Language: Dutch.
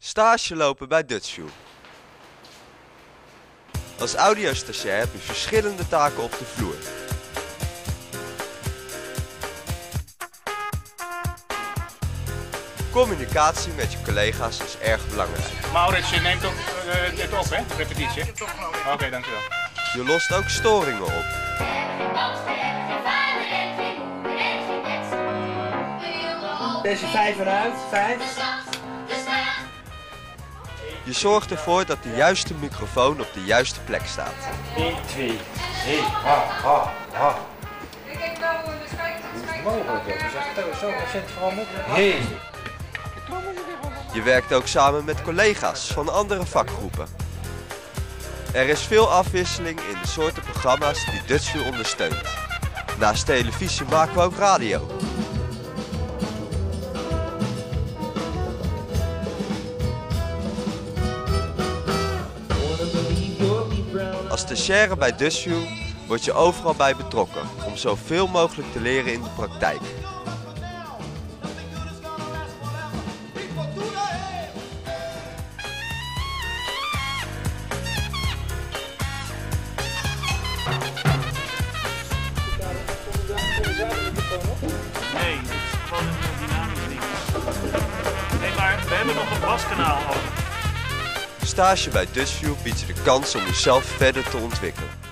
Stage lopen bij Dutchview. Als audiostagiair heb je verschillende taken op de vloer. Communicatie met je collega's is erg belangrijk. Maurits, je neemt ook dit op, hè? Repetitie. Oké, dankjewel. Je lost ook storingen op. Deze 5 eruit, 5. Je zorgt ervoor dat de juiste microfoon op de juiste plek staat. 1, 2, 3, ha. Mogelijk, dat is zo recent veranderd. Hey. Je werkt ook samen met collega's van andere vakgroepen. Er is veel afwisseling in de soorten programma's die Dutchview ondersteunt. Naast televisie maken we ook radio. Als stagiaire bij Dutchview word je overal bij betrokken om zoveel mogelijk te leren in de praktijk. Nee, dat is gewoon een dynamisch ding. Nee, maar we hebben nog een baskanaal over. Stage bij Dutchview biedt je de kans om jezelf verder te ontwikkelen.